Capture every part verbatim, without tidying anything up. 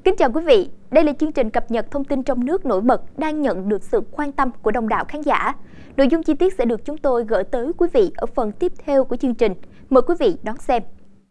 Kính chào quý vị, đây là chương trình cập nhật thông tin trong nước nổi bật đang nhận được sự quan tâm của đông đảo khán giả. Nội dung chi tiết sẽ được chúng tôi gửi tới quý vị ở phần tiếp theo của chương trình. Mời quý vị đón xem.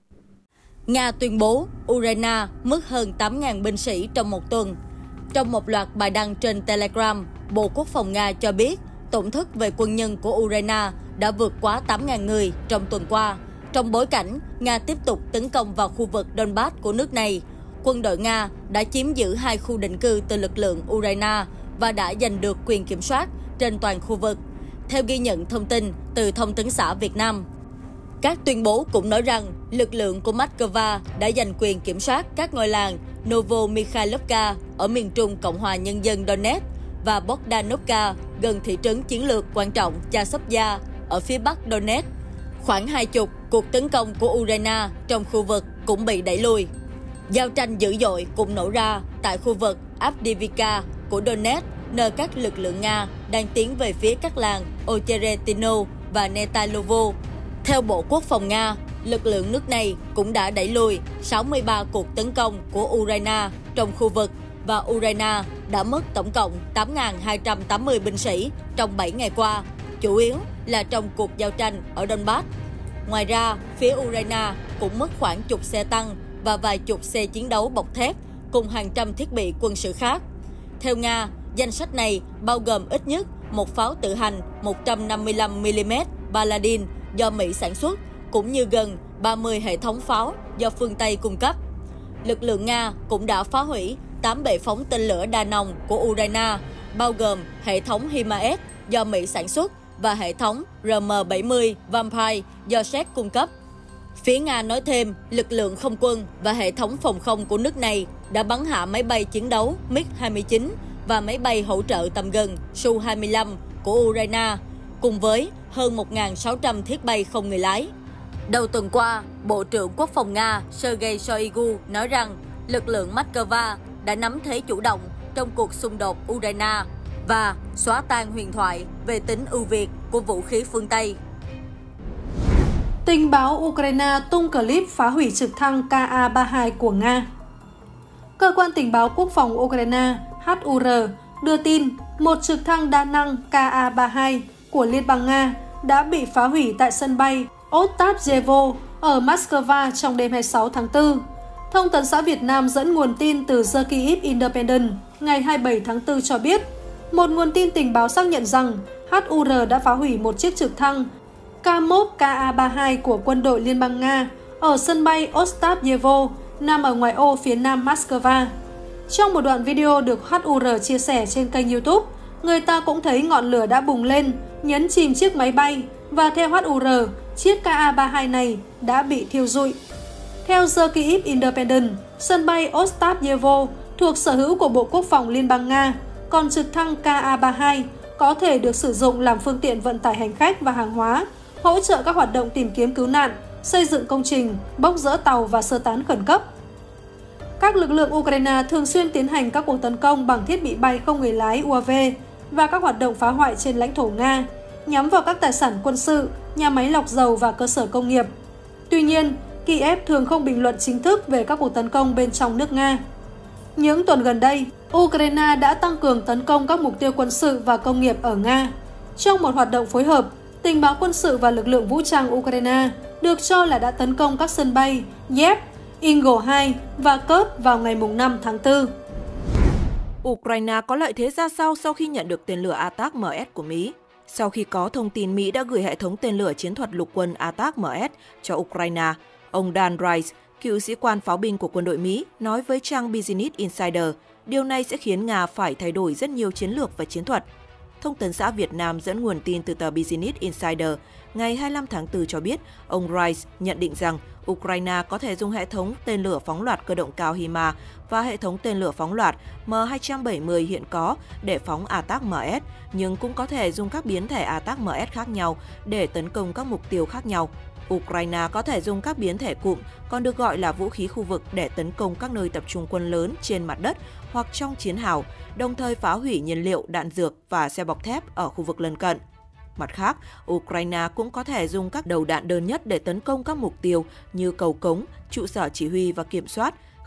Nga tuyên bố Ukraine mất hơn tám nghìn binh sĩ trong một tuần. Trong một loạt bài đăng trên Telegram, Bộ Quốc phòng Nga cho biết tổn thất về quân nhân của Ukraine đã vượt quá tám nghìn người trong tuần qua. Trong bối cảnh Nga tiếp tục tấn công vào khu vực Donbass của nước này, quân đội Nga đã chiếm giữ hai khu định cư từ lực lượng Ukraine và đã giành được quyền kiểm soát trên toàn khu vực, theo ghi nhận thông tin từ Thông tấn xã Việt Nam. Các tuyên bố cũng nói rằng lực lượng của Moscow đã giành quyền kiểm soát các ngôi làng Novo-Mikhailovka ở miền trung Cộng hòa Nhân dân Donetsk và Bogdanovka gần thị trấn chiến lược quan trọng Chasiv-Yar ở phía bắc Donetsk. Khoảng hai chục cuộc tấn công của Ukraine trong khu vực cũng bị đẩy lùi. Giao tranh dữ dội cũng nổ ra tại khu vực Avdiivka của Donetsk, nơi các lực lượng Nga đang tiến về phía các làng Ocheretino và Netailovo. Theo Bộ Quốc phòng Nga, lực lượng nước này cũng đã đẩy lùi sáu mươi ba cuộc tấn công của Ukraine trong khu vực và Ukraine đã mất tổng cộng tám nghìn hai trăm tám mươi binh sĩ trong bảy ngày qua, chủ yếu là trong cuộc giao tranh ở Donbass. Ngoài ra, phía Ukraine cũng mất khoảng chục xe tăng và vài chục xe chiến đấu bọc thép cùng hàng trăm thiết bị quân sự khác. Theo Nga, danh sách này bao gồm ít nhất một pháo tự hành một trăm năm mươi lăm mi li mét Paladin do Mỹ sản xuất, cũng như gần ba mươi hệ thống pháo do phương Tây cung cấp. Lực lượng Nga cũng đã phá hủy tám bệ phóng tên lửa đa nòng của Ukraine, bao gồm hệ thống HIMARS do Mỹ sản xuất và hệ thống R M bảy mươi Vampire do Séc cung cấp. Phía Nga nói thêm, lực lượng không quân và hệ thống phòng không của nước này đã bắn hạ máy bay chiến đấu MiG hai mươi chín và máy bay hỗ trợ tầm gần Su hai mươi lăm của Ukraine, cùng với hơn một nghìn sáu trăm thiết bay không người lái. Đầu tuần qua, Bộ trưởng Quốc phòng Nga Sergei Shoigu nói rằng lực lượng Moscow đã nắm thế chủ động trong cuộc xung đột Ukraine và xóa tan huyền thoại về tính ưu việt của vũ khí phương Tây. Tình báo Ukraine tung clip phá hủy trực thăng K A ba mươi hai của Nga. Cơ quan tình báo quốc phòng Ukraine H U R đưa tin một trực thăng đa năng K A ba mươi hai của Liên bang Nga đã bị phá hủy tại sân bay Ostapyevo ở Moscow trong đêm hai mươi sáu tháng tư. Thông tấn xã Việt Nam dẫn nguồn tin từ The Kyiv Independent ngày hai mươi bảy tháng tư cho biết, một nguồn tin tình báo xác nhận rằng H U R đã phá hủy một chiếc trực thăng K một K A ba mươi hai của quân đội Liên bang Nga ở sân bay Ostapyevo, nằm ở ngoại ô phía nam Moscow. Trong một đoạn video được H U R chia sẻ trên kênh YouTube, người ta cũng thấy ngọn lửa đã bùng lên, nhấn chìm chiếc máy bay và theo H U R, chiếc K A ba mươi hai này đã bị thiêu rụi. Theo The Kyiv Independent, sân bay Ostapyevo thuộc sở hữu của Bộ Quốc phòng Liên bang Nga, còn trực thăng K A ba mươi hai có thể được sử dụng làm phương tiện vận tải hành khách và hàng hóa, hỗ trợ các hoạt động tìm kiếm cứu nạn, xây dựng công trình, bốc dỡ tàu và sơ tán khẩn cấp. Các lực lượng Ukraine thường xuyên tiến hành các cuộc tấn công bằng thiết bị bay không người lái U A V và các hoạt động phá hoại trên lãnh thổ Nga, nhắm vào các tài sản quân sự, nhà máy lọc dầu và cơ sở công nghiệp. Tuy nhiên, Kiev thường không bình luận chính thức về các cuộc tấn công bên trong nước Nga. Những tuần gần đây, Ukraine đã tăng cường tấn công các mục tiêu quân sự và công nghiệp ở Nga. Trong một hoạt động phối hợp, tình báo quân sự và lực lượng vũ trang Ukraine được cho là đã tấn công các sân bay Yevt, Ingol hai và Kursk vào ngày năm tháng tư. Ukraine có lợi thế ra sao sau khi nhận được tên lửa A T A C M S của Mỹ? Sau khi có thông tin Mỹ đã gửi hệ thống tên lửa chiến thuật lục quân A T A C M S cho Ukraine, ông Dan Rice, cựu sĩ quan pháo binh của quân đội Mỹ, nói với trang Business Insider, điều này sẽ khiến Nga phải thay đổi rất nhiều chiến lược và chiến thuật. Thông tấn xã Việt Nam dẫn nguồn tin từ tờ Business Insider ngày hai mươi lăm tháng tư cho biết, ông Rice nhận định rằng Ukraine có thể dùng hệ thống tên lửa phóng loạt cơ động cao HIMARS và hệ thống tên lửa phóng loạt M hai bảy mươi hiện có để phóng A T A C M S, nhưng cũng có thể dùng các biến thể A T A C M S khác nhau để tấn công các mục tiêu khác nhau. Ukraine có thể dùng các biến thể cụm, còn được gọi là vũ khí khu vực, để tấn công các nơi tập trung quân lớn trên mặt đất hoặc trong chiến hào, đồng thời phá hủy nhiên liệu, đạn dược và xe bọc thép ở khu vực lân cận. Mặt khác, Ukraine cũng có thể dùng các đầu đạn đơn nhất để tấn công các mục tiêu như cầu cống, trụ sở chỉ huy và kiểm soát,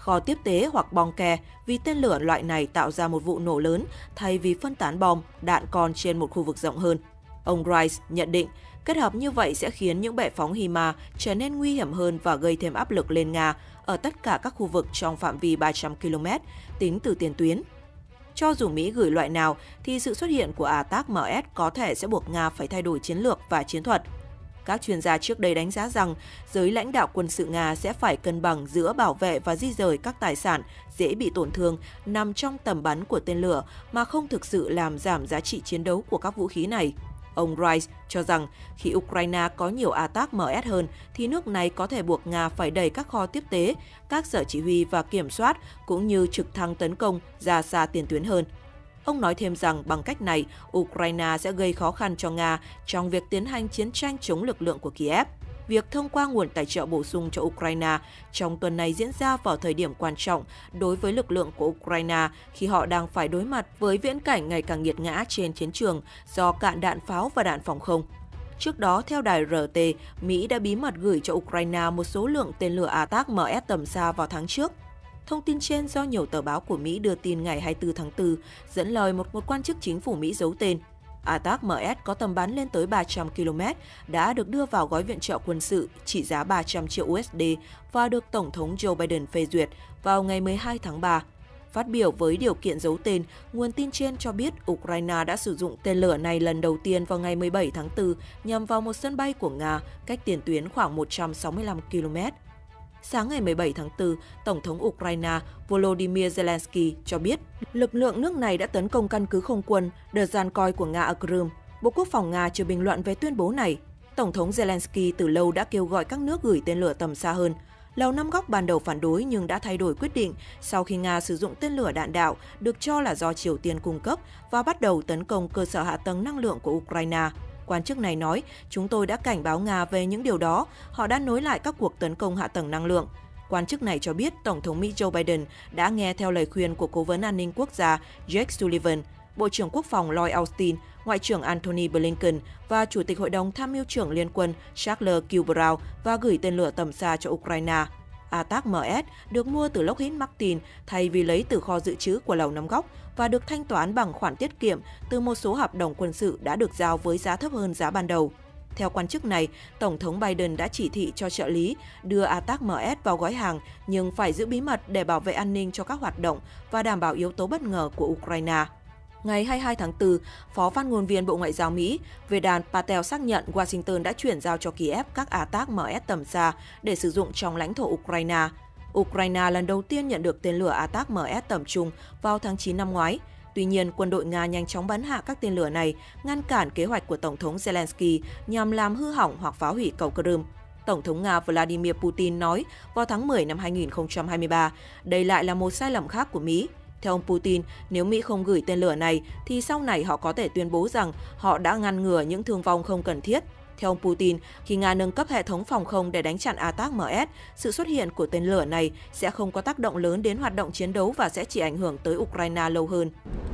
kho tiếp tế hoặc bong ke vì tên lửa loại này tạo ra một vụ nổ lớn thay vì phân tán bom, đạn còn trên một khu vực rộng hơn. Ông Rice nhận định, kết hợp như vậy sẽ khiến những bệ phóng HIMARS trở nên nguy hiểm hơn và gây thêm áp lực lên Nga ở tất cả các khu vực trong phạm vi ba trăm ki lô mét tính từ tiền tuyến. Cho dù Mỹ gửi loại nào, thì sự xuất hiện của a tác em ét có thể sẽ buộc Nga phải thay đổi chiến lược và chiến thuật. Các chuyên gia trước đây đánh giá rằng giới lãnh đạo quân sự Nga sẽ phải cân bằng giữa bảo vệ và di rời các tài sản dễ bị tổn thương nằm trong tầm bắn của tên lửa mà không thực sự làm giảm giá trị chiến đấu của các vũ khí này. Ông Rice cho rằng khi Ukraine có nhiều a tác em ét hơn thì nước này có thể buộc Nga phải đẩy các kho tiếp tế, các sở chỉ huy và kiểm soát cũng như trực thăng tấn công ra xa tiền tuyến hơn. Ông nói thêm rằng bằng cách này, Ukraine sẽ gây khó khăn cho Nga trong việc tiến hành chiến tranh chống lực lượng của Kiev. Việc thông qua nguồn tài trợ bổ sung cho Ukraine trong tuần này diễn ra vào thời điểm quan trọng đối với lực lượng của Ukraine khi họ đang phải đối mặt với viễn cảnh ngày càng nghiệt ngã trên chiến trường do cạn đạn pháo và đạn phòng không. Trước đó, theo đài rờ tê, Mỹ đã bí mật gửi cho Ukraine một số lượng tên lửa a tác em ét tầm xa vào tháng trước. Thông tin trên do nhiều tờ báo của Mỹ đưa tin ngày hai mươi tư tháng tư, dẫn lời một, một quan chức chính phủ Mỹ giấu tên. a tác em ét có tầm bắn lên tới ba trăm ki lô mét, đã được đưa vào gói viện trợ quân sự trị giá ba trăm triệu u ét đê và được Tổng thống Joe Biden phê duyệt vào ngày mười hai tháng ba. Phát biểu với điều kiện giấu tên, nguồn tin trên cho biết Ukraine đã sử dụng tên lửa này lần đầu tiên vào ngày mười bảy tháng tư nhằm vào một sân bay của Nga cách tiền tuyến khoảng một trăm sáu mươi lăm ki lô mét. Sáng ngày mười bảy tháng tư, Tổng thống Ukraine Volodymyr Zelensky cho biết lực lượng nước này đã tấn công căn cứ không quân Dzhankoi của Nga ở Crimea. Bộ Quốc phòng Nga chưa bình luận về tuyên bố này. Tổng thống Zelensky từ lâu đã kêu gọi các nước gửi tên lửa tầm xa hơn. Lầu Năm Góc ban đầu phản đối nhưng đã thay đổi quyết định sau khi Nga sử dụng tên lửa đạn đạo được cho là do Triều Tiên cung cấp và bắt đầu tấn công cơ sở hạ tầng năng lượng của Ukraine. Quan chức này nói, chúng tôi đã cảnh báo Nga về những điều đó, họ đã nối lại các cuộc tấn công hạ tầng năng lượng. Quan chức này cho biết Tổng thống Mỹ Joe Biden đã nghe theo lời khuyên của Cố vấn An ninh Quốc gia Jake Sullivan, Bộ trưởng Quốc phòng Lloyd Austin, Ngoại trưởng Antony Blinken và Chủ tịch Hội đồng Tham mưu trưởng Liên quân Charles Kilbride và gửi tên lửa tầm xa cho Ukraine. a tác em ét được mua từ Lockheed Martin thay vì lấy từ kho dự trữ của Lầu Năm Góc và được thanh toán bằng khoản tiết kiệm từ một số hợp đồng quân sự đã được giao với giá thấp hơn giá ban đầu. Theo quan chức này, Tổng thống Biden đã chỉ thị cho trợ lý đưa a tác em ét vào gói hàng nhưng phải giữ bí mật để bảo vệ an ninh cho các hoạt động và đảm bảo yếu tố bất ngờ của Ukraine. Ngày hai mươi hai tháng tư, Phó phát ngôn viên Bộ Ngoại giao Mỹ Vedant Patel xác nhận Washington đã chuyển giao cho Kiev các a tác em ét tầm xa để sử dụng trong lãnh thổ Ukraine. Ukraine lần đầu tiên nhận được tên lửa a tác em ét tầm trung vào tháng chín năm ngoái. Tuy nhiên, quân đội Nga nhanh chóng bắn hạ các tên lửa này, ngăn cản kế hoạch của Tổng thống Zelensky nhằm làm hư hỏng hoặc phá hủy cầu Crimea. Tổng thống Nga Vladimir Putin nói vào tháng mười năm hai nghìn không trăm hai mươi ba, đây lại là một sai lầm khác của Mỹ. Theo ông Putin, nếu Mỹ không gửi tên lửa này, thì sau này họ có thể tuyên bố rằng họ đã ngăn ngừa những thương vong không cần thiết. Theo ông Putin, khi Nga nâng cấp hệ thống phòng không để đánh chặn a tác em ét, sự xuất hiện của tên lửa này sẽ không có tác động lớn đến hoạt động chiến đấu và sẽ chỉ ảnh hưởng tới Ukraine lâu hơn.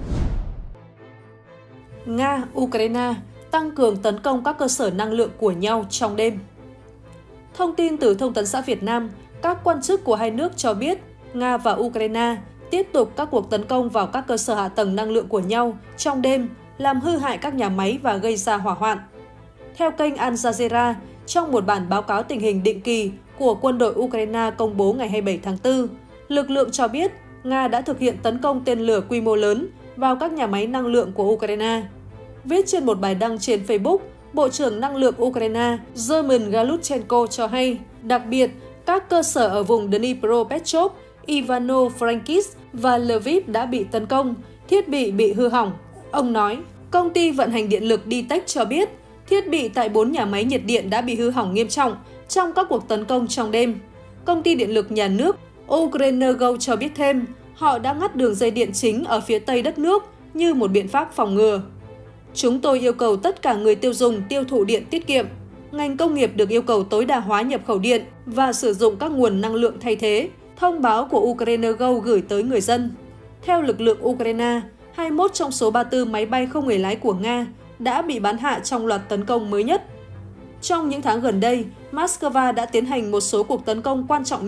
Nga, Ukraine tăng cường tấn công các cơ sở năng lượng của nhau trong đêm. Thông tin từ Thông tấn xã Việt Nam, các quan chức của hai nước cho biết Nga và Ukraine tiếp tục các cuộc tấn công vào các cơ sở hạ tầng năng lượng của nhau trong đêm, làm hư hại các nhà máy và gây ra hỏa hoạn. Theo kênh Al Jazeera, trong một bản báo cáo tình hình định kỳ của quân đội Ukraine công bố ngày hai mươi bảy tháng tư, lực lượng cho biết Nga đã thực hiện tấn công tên lửa quy mô lớn vào các nhà máy năng lượng của Ukraine. Viết trên một bài đăng trên Facebook, Bộ trưởng Năng lượng Ukraine German Galutchenko cho hay, đặc biệt, các cơ sở ở vùng Dnipropetrovsk, Ivano-Frankivsk và Lviv đã bị tấn công, thiết bị bị hư hỏng. Ông nói, công ty vận hành điện lực Ditech cho biết, thiết bị tại bốn nhà máy nhiệt điện đã bị hư hỏng nghiêm trọng trong các cuộc tấn công trong đêm. Công ty điện lực nhà nước Ukrenergo cho biết thêm, họ đã ngắt đường dây điện chính ở phía tây đất nước như một biện pháp phòng ngừa. Chúng tôi yêu cầu tất cả người tiêu dùng tiêu thụ điện tiết kiệm. Ngành công nghiệp được yêu cầu tối đa hóa nhập khẩu điện và sử dụng các nguồn năng lượng thay thế, thông báo của Ukrenergo gửi tới người dân. Theo lực lượng Ukraine, hai mươi mốt trong số ba mươi tư máy bay không người lái của Nga đã bị bắn hạ trong loạt tấn công mới nhất. Trong những tháng gần đây, Moscow đã tiến hành một số cuộc tấn công quan trọng nhất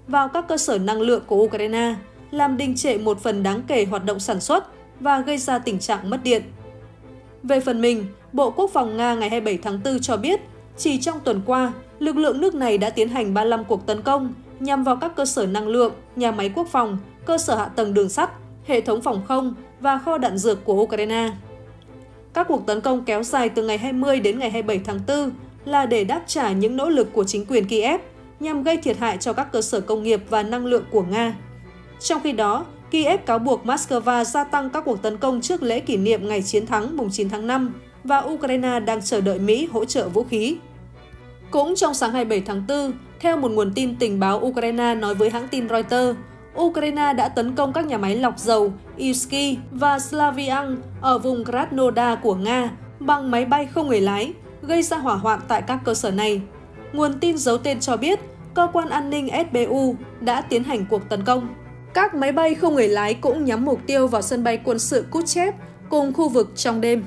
vào các cơ sở năng lượng của Ukraine, làm đình trệ một phần đáng kể hoạt động sản xuất và gây ra tình trạng mất điện. Về phần mình, Bộ Quốc phòng Nga ngày hai mươi bảy tháng tư cho biết, chỉ trong tuần qua, lực lượng nước này đã tiến hành ba mươi lăm cuộc tấn công nhằm vào các cơ sở năng lượng, nhà máy quốc phòng, cơ sở hạ tầng đường sắt, hệ thống phòng không và kho đạn dược của Ukraine. Các cuộc tấn công kéo dài từ ngày hai mươi đến ngày hai mươi bảy tháng tư là để đáp trả những nỗ lực của chính quyền Kiev nhằm gây thiệt hại cho các cơ sở công nghiệp và năng lượng của Nga. Trong khi đó, Kiev cáo buộc Moscow gia tăng các cuộc tấn công trước lễ kỷ niệm ngày chiến thắng mùng chín tháng năm và Ukraine đang chờ đợi Mỹ hỗ trợ vũ khí. Cũng trong sáng hai mươi bảy tháng tư, theo một nguồn tin tình báo Ukraine nói với hãng tin Reuters, Ukraine đã tấn công các nhà máy lọc dầu Izyum và Slavyansk ở vùng Krasnodar của Nga bằng máy bay không người lái, gây ra hỏa hoạn tại các cơ sở này. Nguồn tin giấu tên cho biết, cơ quan an ninh ét bê u đã tiến hành cuộc tấn công. Các máy bay không người lái cũng nhắm mục tiêu vào sân bay quân sự Kuchev cùng khu vực trong đêm.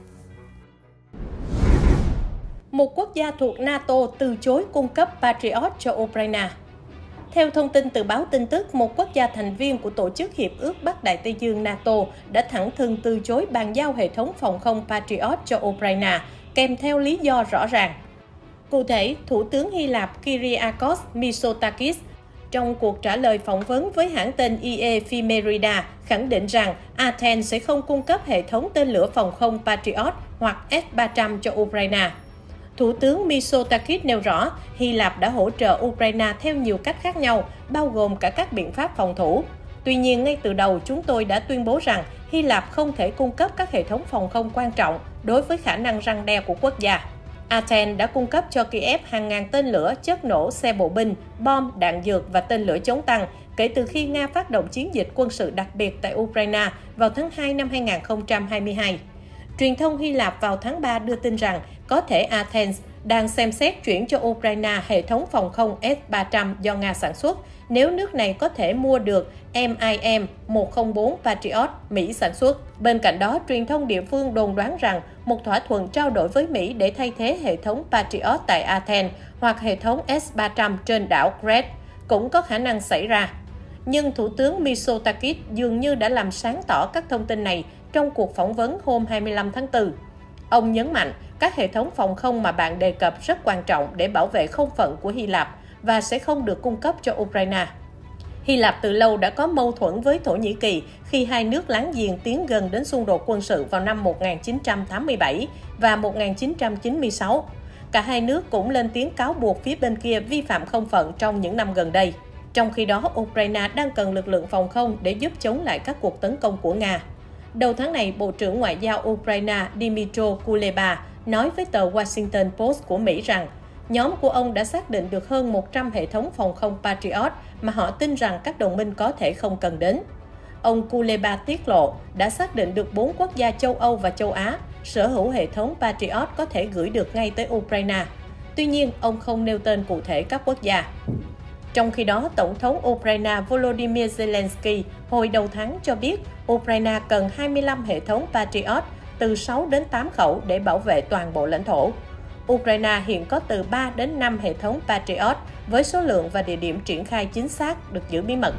Một quốc gia thuộc NATO từ chối cung cấp Patriot cho Ukraine. Theo thông tin từ báo tin tức, một quốc gia thành viên của Tổ chức Hiệp ước Bắc Đại Tây Dương NATO đã thẳng thừng từ chối bàn giao hệ thống phòng không Patriot cho Ukraine, kèm theo lý do rõ ràng. Cụ thể, Thủ tướng Hy Lạp Kyriakos Mitsotakis trong cuộc trả lời phỏng vấn với hãng tin e a Ephemerida khẳng định rằng Athens sẽ không cung cấp hệ thống tên lửa phòng không Patriot hoặc S ba trăm cho Ukraine. Thủ tướng Mitsotakis nêu rõ, Hy Lạp đã hỗ trợ Ukraine theo nhiều cách khác nhau, bao gồm cả các biện pháp phòng thủ. Tuy nhiên, ngay từ đầu chúng tôi đã tuyên bố rằng Hy Lạp không thể cung cấp các hệ thống phòng không quan trọng đối với khả năng răn đe của quốc gia. Athens đã cung cấp cho Kiev hàng ngàn tên lửa, chất nổ, xe bộ binh, bom, đạn dược và tên lửa chống tăng kể từ khi Nga phát động chiến dịch quân sự đặc biệt tại Ukraine vào tháng hai năm hai nghìn không trăm hai mươi hai. Truyền thông Hy Lạp vào tháng ba đưa tin rằng có thể Athens đang xem xét chuyển cho Ukraine hệ thống phòng không S ba trăm do Nga sản xuất nếu nước này có thể mua được M I M một không bốn Patriot Mỹ sản xuất. Bên cạnh đó, truyền thông địa phương đồn đoán rằng một thỏa thuận trao đổi với Mỹ để thay thế hệ thống Patriot tại Athens hoặc hệ thống S ba trăm trên đảo Crete cũng có khả năng xảy ra. Nhưng Thủ tướng Mitsotakis dường như đã làm sáng tỏ các thông tin này trong cuộc phỏng vấn hôm hai mươi lăm tháng tư. Ông nhấn mạnh các hệ thống phòng không mà bạn đề cập rất quan trọng để bảo vệ không phận của Hy Lạp và sẽ không được cung cấp cho Ukraine. Hy Lạp từ lâu đã có mâu thuẫn với Thổ Nhĩ Kỳ khi hai nước láng giềng tiến gần đến xung đột quân sự vào năm một nghìn chín trăm tám mươi bảy và một nghìn chín trăm chín mươi sáu. Cả hai nước cũng lên tiếng cáo buộc phía bên kia vi phạm không phận trong những năm gần đây. Trong khi đó, Ukraine đang cần lực lượng phòng không để giúp chống lại các cuộc tấn công của Nga. Đầu tháng này, Bộ trưởng Ngoại giao Ukraine Dmytro Kuleba nói với tờ Washington Post của Mỹ rằng nhóm của ông đã xác định được hơn một trăm hệ thống phòng không Patriot mà họ tin rằng các đồng minh có thể không cần đến. Ông Kuleba tiết lộ đã xác định được bốn quốc gia châu Âu và châu Á sở hữu hệ thống Patriot có thể gửi được ngay tới Ukraine. Tuy nhiên, ông không nêu tên cụ thể các quốc gia. Trong khi đó, Tổng thống Ukraine Volodymyr Zelensky hồi đầu tháng cho biết Ukraine cần hai mươi lăm hệ thống Patriot từ sáu đến tám khẩu để bảo vệ toàn bộ lãnh thổ. Ukraine hiện có từ ba đến năm hệ thống Patriot với số lượng và địa điểm triển khai chính xác được giữ bí mật.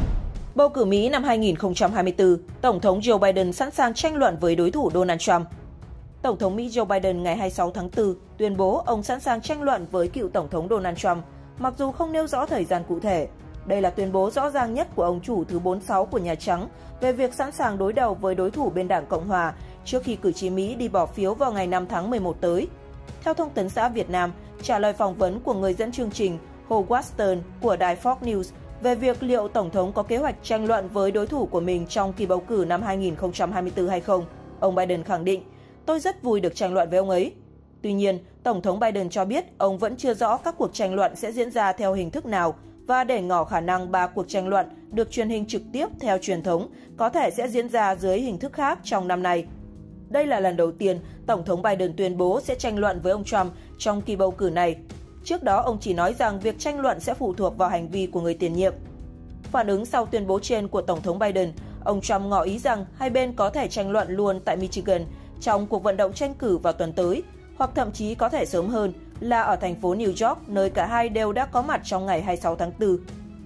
Bầu cử Mỹ năm hai nghìn không trăm hai mươi tư, Tổng thống Joe Biden sẵn sàng tranh luận với đối thủ Donald Trump. Tổng thống Mỹ Joe Biden ngày hai mươi sáu tháng tư tuyên bố ông sẵn sàng tranh luận với cựu Tổng thống Donald Trump, mặc dù không nêu rõ thời gian cụ thể. Đây là tuyên bố rõ ràng nhất của ông chủ thứ bốn mươi sáu của Nhà Trắng về việc sẵn sàng đối đầu với đối thủ bên Đảng Cộng Hòa trước khi cử tri Mỹ đi bỏ phiếu vào ngày năm tháng mười một tới. Theo Thông tấn xã Việt Nam, trả lời phỏng vấn của người dẫn chương trình Hồ Watson của đài Fox News về việc liệu Tổng thống có kế hoạch tranh luận với đối thủ của mình trong kỳ bầu cử năm hai nghìn không trăm hai mươi tư hay không, ông Biden khẳng định, tôi rất vui được tranh luận với ông ấy. Tuy nhiên, Tổng thống Biden cho biết ông vẫn chưa rõ các cuộc tranh luận sẽ diễn ra theo hình thức nào và để ngỏ khả năng ba cuộc tranh luận được truyền hình trực tiếp theo truyền thống có thể sẽ diễn ra dưới hình thức khác trong năm nay. Đây là lần đầu tiên Tổng thống Biden tuyên bố sẽ tranh luận với ông Trump trong kỳ bầu cử này. Trước đó, ông chỉ nói rằng việc tranh luận sẽ phụ thuộc vào hành vi của người tiền nhiệm. Phản ứng sau tuyên bố trên của Tổng thống Biden, ông Trump ngỏ ý rằng hai bên có thể tranh luận luôn tại Michigan trong cuộc vận động tranh cử vào tuần tới, hoặc thậm chí có thể sớm hơn là ở thành phố New York, nơi cả hai đều đã có mặt trong ngày hai mươi sáu tháng tư.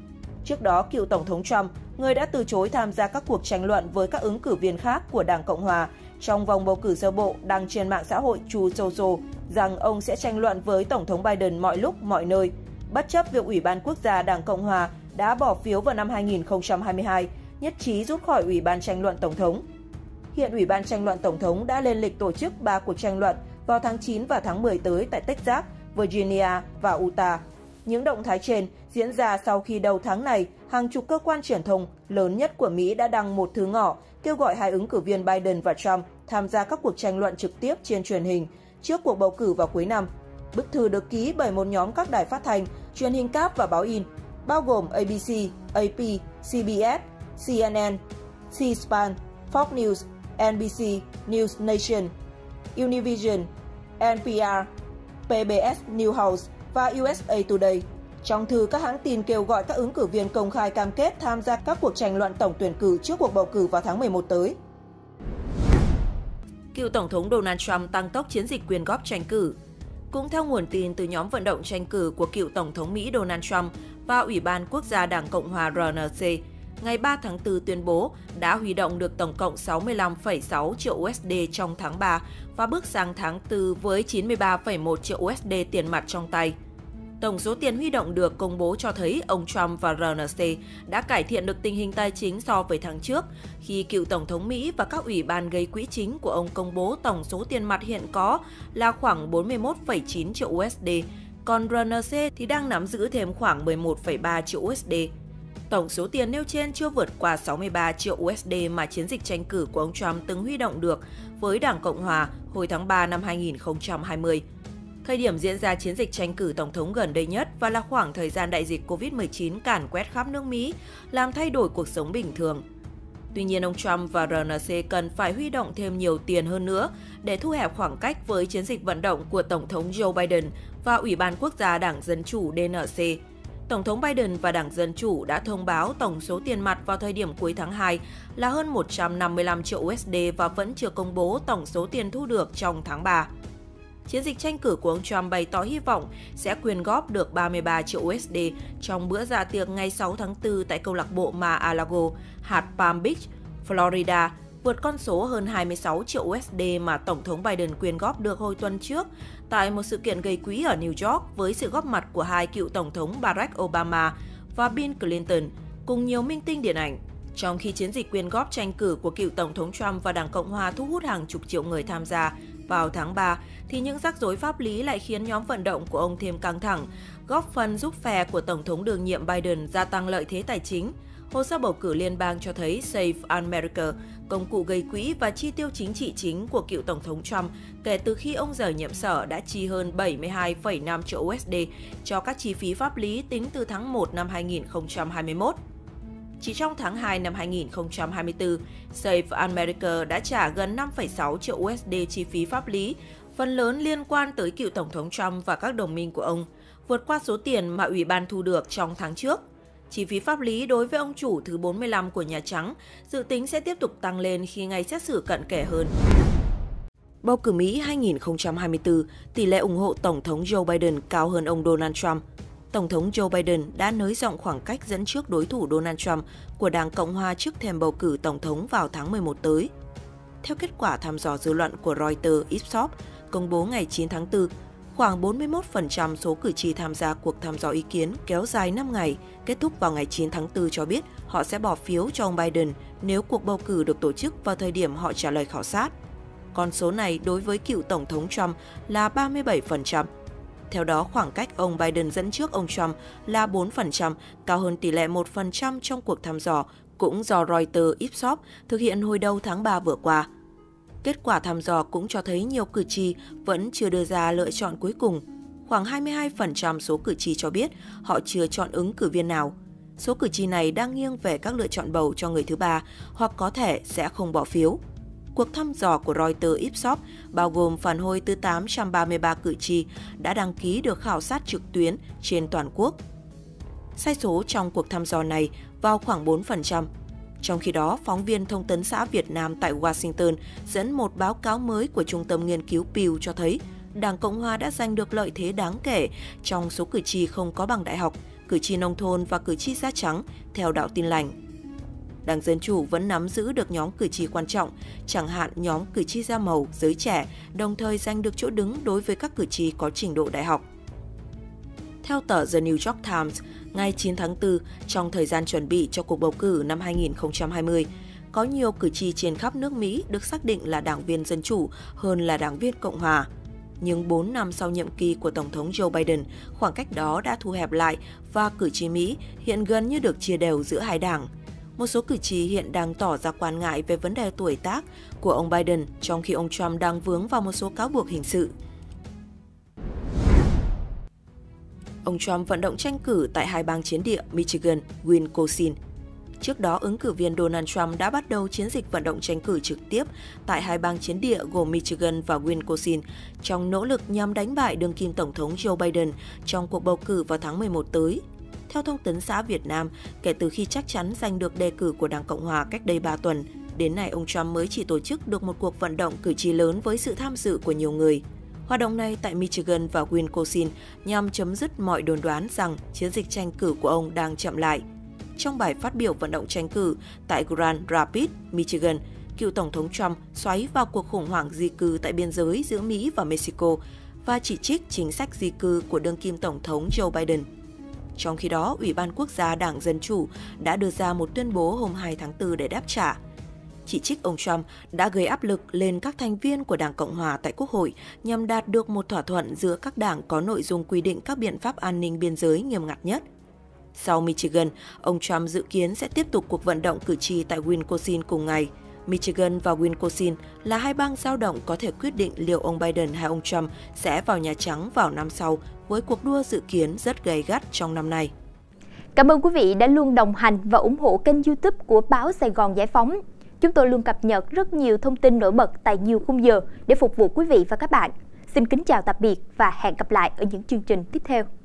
Trước đó, cựu Tổng thống Trump, người đã từ chối tham gia các cuộc tranh luận với các ứng cử viên khác của Đảng Cộng Hòa trong vòng bầu cử sơ bộ, đăng trên mạng xã hội Truth Social rằng ông sẽ tranh luận với Tổng thống Biden mọi lúc, mọi nơi, bất chấp việc Ủy ban Quốc gia Đảng Cộng Hòa đã bỏ phiếu vào năm hai nghìn không trăm hai mươi hai, nhất trí rút khỏi Ủy ban tranh luận Tổng thống. Hiện Ủy ban tranh luận Tổng thống đã lên lịch tổ chức ba cuộc tranh luận vào tháng chín và tháng mười tới tại Texas, Virginia và Utah. Những động thái trên diễn ra sau khi đầu tháng này, hàng chục cơ quan truyền thông lớn nhất của Mỹ đã đăng một thư ngỏ kêu gọi hai ứng cử viên Biden và Trump tham gia các cuộc tranh luận trực tiếp trên truyền hình trước cuộc bầu cử vào cuối năm. Bức thư được ký bởi một nhóm các đài phát thanh, truyền hình cáp và báo in, bao gồm A B C, A P, C B S, C N N, C-SPAN, Fox News, N B C, News Nation, Univision, N P R, P B S Newshouse và U S A Today. Trong thư, các hãng tin kêu gọi các ứng cử viên công khai cam kết tham gia các cuộc tranh luận tổng tuyển cử trước cuộc bầu cử vào tháng mười một tới. Cựu Tổng thống Donald Trump tăng tốc chiến dịch quyên góp tranh cử. Cũng theo nguồn tin từ nhóm vận động tranh cử của cựu Tổng thống Mỹ Donald Trump và Ủy ban Quốc gia Đảng Cộng hòa R N C, ngày ba tháng tư tuyên bố đã huy động được tổng cộng sáu mươi lăm phẩy sáu triệu U S D trong tháng ba và bước sang tháng tư với chín mươi ba phẩy một triệu U S D tiền mặt trong tay. Tổng số tiền huy động được công bố cho thấy ông Trump và R N C đã cải thiện được tình hình tài chính so với tháng trước, khi cựu Tổng thống Mỹ và các ủy ban gây quỹ chính của ông công bố tổng số tiền mặt hiện có là khoảng bốn mươi mốt phẩy chín triệu U S D, còn R N C thì đang nắm giữ thêm khoảng mười một phẩy ba triệu U S D. Tổng số tiền nêu trên chưa vượt qua sáu mươi ba triệu U S D mà chiến dịch tranh cử của ông Trump từng huy động được với Đảng Cộng hòa hồi tháng ba năm hai nghìn không trăm hai mươi. Thời điểm diễn ra chiến dịch tranh cử tổng thống gần đây nhất và là khoảng thời gian đại dịch Covid mười chín càn quét khắp nước Mỹ, làm thay đổi cuộc sống bình thường. Tuy nhiên, ông Trump và R N C cần phải huy động thêm nhiều tiền hơn nữa để thu hẹp khoảng cách với chiến dịch vận động của Tổng thống Joe Biden và Ủy ban Quốc gia Đảng Dân Chủ D N C. Tổng thống Biden và Đảng Dân Chủ đã thông báo tổng số tiền mặt vào thời điểm cuối tháng hai là hơn một trăm năm mươi lăm triệu U S D và vẫn chưa công bố tổng số tiền thu được trong tháng ba. Chiến dịch tranh cử của ông Trump bày tỏ hy vọng sẽ quyên góp được ba mươi ba triệu U S D trong bữa dạ tiệc ngày sáu tháng tư tại câu lạc bộ Mar-a-Lago, hạt Palm Beach, Florida, vượt con số hơn hai mươi sáu triệu U S D mà Tổng thống Biden quyên góp được hồi tuần trước tại một sự kiện gây quỹ ở New York với sự góp mặt của hai cựu Tổng thống Barack Obama và Bill Clinton cùng nhiều minh tinh điện ảnh. Trong khi chiến dịch quyên góp tranh cử của cựu Tổng thống Trump và Đảng Cộng hòa thu hút hàng chục triệu người tham gia vào tháng ba, thì những rắc rối pháp lý lại khiến nhóm vận động của ông thêm căng thẳng, góp phần giúp phe của Tổng thống đương nhiệm Biden gia tăng lợi thế tài chính. Hồ sơ bầu cử liên bang cho thấy Save America, công cụ gây quỹ và chi tiêu chính trị chính của cựu Tổng thống Trump kể từ khi ông rời nhiệm sở đã chi hơn bảy mươi hai phẩy năm triệu U S D cho các chi phí pháp lý tính từ tháng một năm hai nghìn không trăm hai mươi mốt. Chỉ trong tháng hai năm hai nghìn không trăm hai mươi tư, Save America đã trả gần năm phẩy sáu triệu U S D chi phí pháp lý, phần lớn liên quan tới cựu Tổng thống Trump và các đồng minh của ông, vượt qua số tiền mà Ủy ban thu được trong tháng trước. Chi phí pháp lý đối với ông chủ thứ bốn mươi lăm của Nhà Trắng dự tính sẽ tiếp tục tăng lên khi ngày xét xử cận kề hơn. Bầu cử Mỹ hai nghìn không trăm hai mươi tư, tỷ lệ ủng hộ Tổng thống Joe Biden cao hơn ông Donald Trump. Tổng thống Joe Biden đã nới rộng khoảng cách dẫn trước đối thủ Donald Trump của Đảng Cộng hòa trước thềm bầu cử Tổng thống vào tháng mười một tới. Theo kết quả thăm dò dư luận của Reuters Ipsos công bố ngày chín tháng tư, khoảng bốn mươi mốt phần trăm số cử tri tham gia cuộc thăm dò ý kiến kéo dài năm ngày, kết thúc vào ngày chín tháng tư cho biết họ sẽ bỏ phiếu cho ông Biden nếu cuộc bầu cử được tổ chức vào thời điểm họ trả lời khảo sát. Con số này đối với cựu Tổng thống Trump là ba mươi bảy phần trăm. Theo đó, khoảng cách ông Biden dẫn trước ông Trump là bốn phần trăm, cao hơn tỷ lệ một phần trăm trong cuộc thăm dò cũng do Reuters Ipsos thực hiện hồi đầu tháng ba vừa qua. Kết quả thăm dò cũng cho thấy nhiều cử tri vẫn chưa đưa ra lựa chọn cuối cùng. Khoảng hai mươi hai phần trăm số cử tri cho biết họ chưa chọn ứng cử viên nào. Số cử tri này đang nghiêng về các lựa chọn bầu cho người thứ ba hoặc có thể sẽ không bỏ phiếu. Cuộc thăm dò của Reuters Ipsos bao gồm phản hồi từ tám trăm ba mươi ba cử tri đã đăng ký được khảo sát trực tuyến trên toàn quốc. Sai số trong cuộc thăm dò này vào khoảng bốn phần trăm. Trong khi đó, phóng viên Thông tấn xã Việt Nam tại Washington dẫn một báo cáo mới của Trung tâm Nghiên cứu Pew cho thấy Đảng Cộng hòa đã giành được lợi thế đáng kể trong số cử tri không có bằng đại học, cử tri nông thôn và cử tri da trắng, theo đạo Tin lành. Đảng Dân Chủ vẫn nắm giữ được nhóm cử tri quan trọng, chẳng hạn nhóm cử tri da màu, giới trẻ, đồng thời giành được chỗ đứng đối với các cử tri có trình độ đại học. Theo tờ The New York Times, ngày chín tháng tư, trong thời gian chuẩn bị cho cuộc bầu cử năm hai nghìn không trăm hai mươi, có nhiều cử tri trên khắp nước Mỹ được xác định là đảng viên Dân Chủ hơn là đảng viên Cộng hòa. Nhưng bốn năm sau nhiệm kỳ của Tổng thống Joe Biden, khoảng cách đó đã thu hẹp lại và cử tri Mỹ hiện gần như được chia đều giữa hai đảng. Một số cử tri hiện đang tỏ ra quan ngại về vấn đề tuổi tác của ông Biden, trong khi ông Trump đang vướng vào một số cáo buộc hình sự. Ông Trump vận động tranh cử tại hai bang chiến địa Michigan, Wisconsin. Trước đó, ứng cử viên Donald Trump đã bắt đầu chiến dịch vận động tranh cử trực tiếp tại hai bang chiến địa gồm Michigan và Wisconsin trong nỗ lực nhằm đánh bại đương kim Tổng thống Joe Biden trong cuộc bầu cử vào tháng mười một tới. Theo Thông tấn xã Việt Nam, kể từ khi chắc chắn giành được đề cử của Đảng Cộng hòa cách đây ba tuần, đến nay ông Trump mới chỉ tổ chức được một cuộc vận động cử tri lớn với sự tham dự của nhiều người. Hoạt động này tại Michigan và Wisconsin nhằm chấm dứt mọi đồn đoán rằng chiến dịch tranh cử của ông đang chậm lại. Trong bài phát biểu vận động tranh cử tại Grand Rapids, Michigan, cựu Tổng thống Trump xoáy vào cuộc khủng hoảng di cư tại biên giới giữa Mỹ và Mexico và chỉ trích chính sách di cư của đương kim Tổng thống Joe Biden. Trong khi đó, Ủy ban Quốc gia Đảng Dân Chủ đã đưa ra một tuyên bố hôm hai tháng tư để đáp trả. Chỉ trích ông Trump đã gây áp lực lên các thành viên của Đảng Cộng hòa tại Quốc hội nhằm đạt được một thỏa thuận giữa các đảng có nội dung quy định các biện pháp an ninh biên giới nghiêm ngặt nhất. Sau Michigan, ông Trump dự kiến sẽ tiếp tục cuộc vận động cử tri tại Wisconsin cùng ngày. Michigan và Wisconsin là hai bang dao động có thể quyết định liệu ông Biden hay ông Trump sẽ vào Nhà Trắng vào năm sau, với cuộc đua dự kiến rất gay gắt trong năm nay. Cảm ơn quý vị đã luôn đồng hành và ủng hộ kênh YouTube của báo Sài Gòn Giải phóng. Chúng tôi luôn cập nhật rất nhiều thông tin nổi bật tại nhiều khung giờ để phục vụ quý vị và các bạn. Xin kính chào tạm biệt và hẹn gặp lại ở những chương trình tiếp theo.